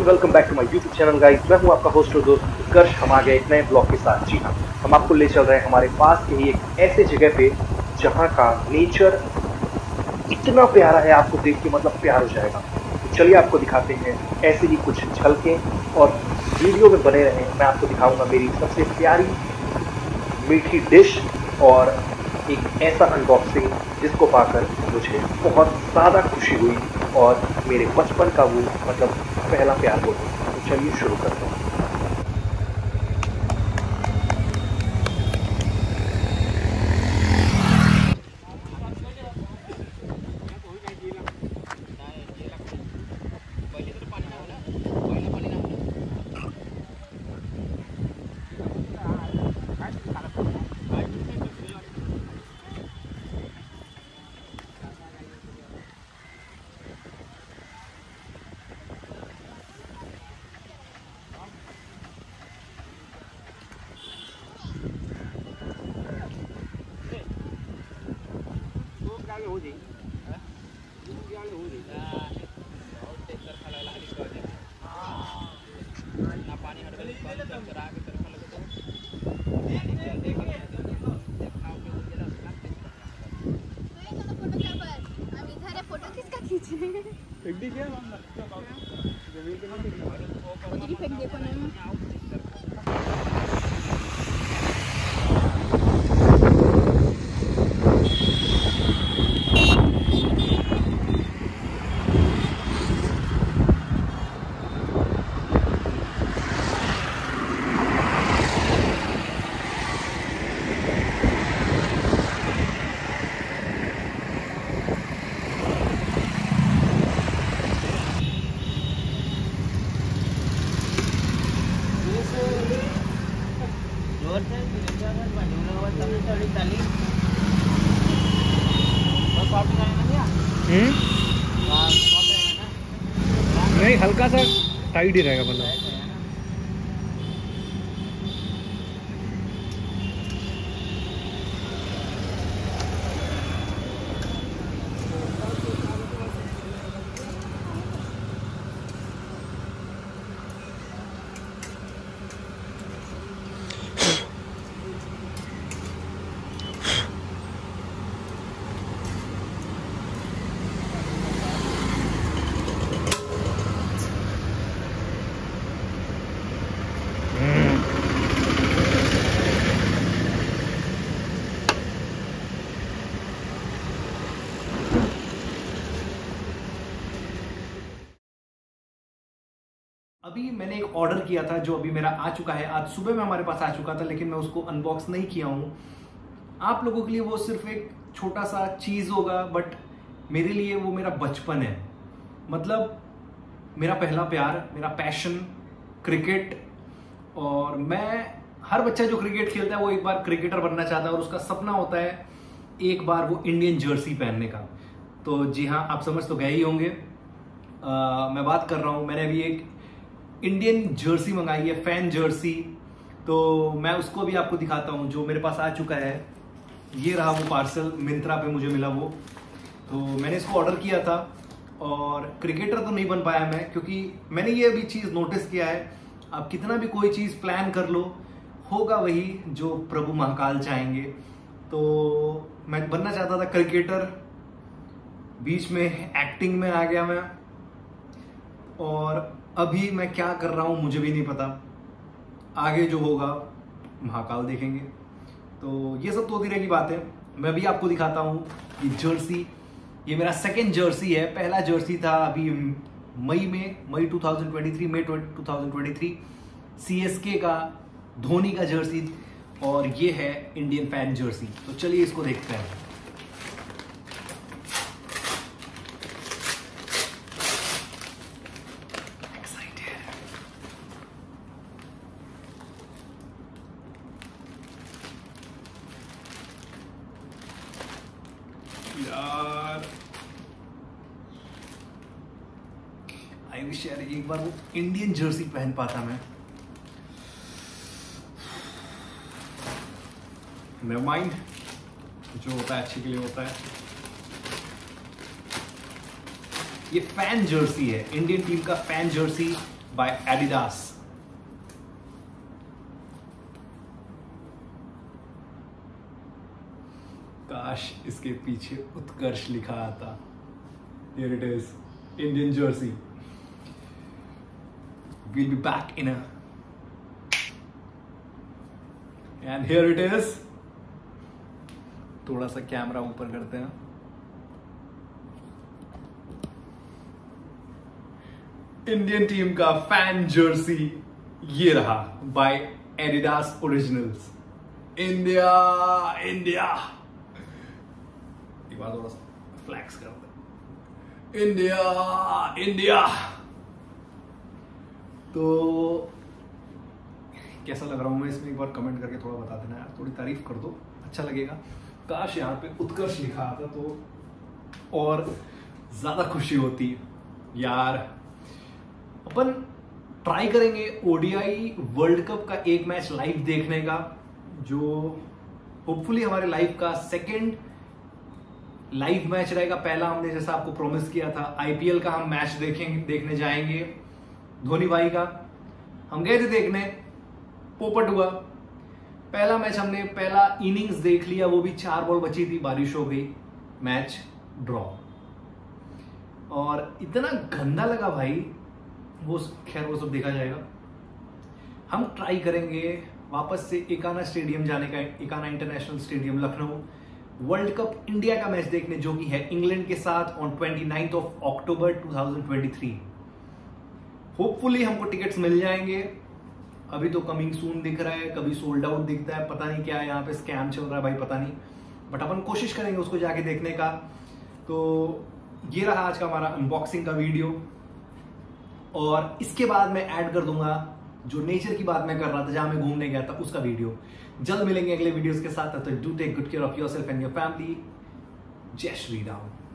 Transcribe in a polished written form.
Welcome back to my YouTube channel guys. मैं हूं आपका होस्ट और दोस्त उत्कर्ष। हम आ गए एक नए ब्लॉग के साथ। जी हाँ, हम आपको ले चल रहे हैं हमारे पास के ही एक ऐसे जगह पे जहां का नेचर इतना प्यारा है, आपको देख के मतलब प्यार हो जाएगा। तो चलिए आपको दिखाते हैं ऐसे ही कुछ झलकें और वीडियो में बने रहें। मैं आपको दिखाऊंगा मेरी सबसे प्यारी मीठी डिश और एक ऐसा अनबॉक्सिंग जिसको पाकर मुझे बहुत ज़्यादा खुशी हुई और मेरे बचपन का वो मतलब पहला प्यार हो गया। तो चलिए शुरू करते हैं। नहीं, हल्का सा टाइट ही रहेगा मतलब। अभी मैंने एक ऑर्डर किया था जो अभी मेरा आ चुका है। आज सुबह में हमारे पास आ चुका था, लेकिन मैं उसको अनबॉक्स नहीं किया हूँ। आप लोगों के लिए वो सिर्फ एक छोटा सा चीज होगा, बट मेरे लिए वो मेरा बचपन है। मतलब मेरा पहला प्यार, मेरा पैशन क्रिकेट। और मैं हर बच्चा जो क्रिकेट खेलता है वो एक बार क्रिकेटर बनना चाहता है और उसका सपना होता है एक बार वो इंडियन जर्सी पहनने का। तो जी हाँ, आप समझ तो गए ही होंगे। मैं बात कर रहा हूँ, मैंने अभी एक इंडियन जर्सी मंगाई है, फैन जर्सी। तो मैं उसको भी आपको दिखाता हूँ जो मेरे पास आ चुका है। ये रहा वो पार्सल, मिंत्रा पे मुझे मिला वो। तो मैंने इसको ऑर्डर किया था और क्रिकेटर तो नहीं बन पाया मैं, क्योंकि मैंने ये भी चीज़ नोटिस किया है, आप कितना भी कोई चीज़ प्लान कर लो, होगा वही जो प्रभु महाकाल चाहेंगे। तो मैं बनना चाहता था क्रिकेटर, बीच में एक्टिंग में आ गया मैं, और अभी मैं क्या कर रहा हूँ मुझे भी नहीं पता। आगे जो होगा महाकाल देखेंगे। तो ये सब तो होती रहेगी बातें। मैं भी आपको दिखाता हूँ ये जर्सी। ये मेरा सेकंड जर्सी है। पहला जर्सी था अभी मई 2023 CSK का धोनी का जर्सी, और ये है इंडियन फैन जर्सी। तो चलिए इसको देखते हैं। यार आई विश यार एक बार वो इंडियन जर्सी पहन पाता मैं। नेवर माइंड, जो होता है अच्छे के लिए होता है। ये फैन जर्सी है, इंडियन टीम का फैन जर्सी by Adidas. काश इसके पीछे उत्कर्ष लिखा आता. Here it is, Indian jersey. We'll be back in a. And here it is. थोड़ा सा कैमरा ऊपर करते हैं. इंडियन टीम का फैन जर्सी ये रहा by Adidas Originals. India India. एक बार थोड़ा सा फ्लैक्स करते हैं. India India. तो कैसा लग रहा हूं मैं इसमें एक बार कमेंट करके थोड़ा बता देना यार. थोड़ी तारीफ कर दो, अच्छा लगेगा. काश यहाँ पे उत्कर्ष लिखा आता तो और ज्यादा खुशी होती यार. अपन ट्राई करेंगे ओडीआई वर्ल्ड कप का एक मैच लाइव देखने का, जो होपफुली हमारे लाइफ का सेकंड लाइव मैच रहेगा. पहला हमने जैसा आपको प्रॉमिस किया था आईपीएल का हम मैच देखने जाएंगे धोनी भाई का. हम गए थे देखने, पोपट हुआ. पहला मैच हमने पहला इनिंग्स देख लिया, वो भी 4 बॉल बची थी, बारिश हो गई, मैच ड्रॉ. और इतना गंदा लगा भाई वो. खैर वो सब देखा जाएगा. हम ट्राई करेंगे वापस से एकाना स्टेडियम जाने का, Ekana international stadium Lucknow, World Cup India का मैच देखने, जो कि है इंग्लैंड के साथ ऑन 29 अक्टूबर 2023. होपफुली हमको टिकट्स मिल जाएंगे. अभी तो कमिंग सून दिख रहा है, कभी सोल्ड आउट दिखता है, पता नहीं क्या यहाँ पे स्कैम चल रहा है भाई, पता नहीं. बट अपन कोशिश करेंगे उसको जाके देखने का. तो ये रहा आज का हमारा अनबॉक्सिंग का वीडियो. और इसके बाद मैं ऐड कर दूंगा जो नेचर की बात मैं कर रहा था, जहां मैं घूमने गया था, उसका वीडियो. जल्द मिलेंगे अगले वीडियोस के साथ. तो do take good care of yourself and your family. जय श्री राम.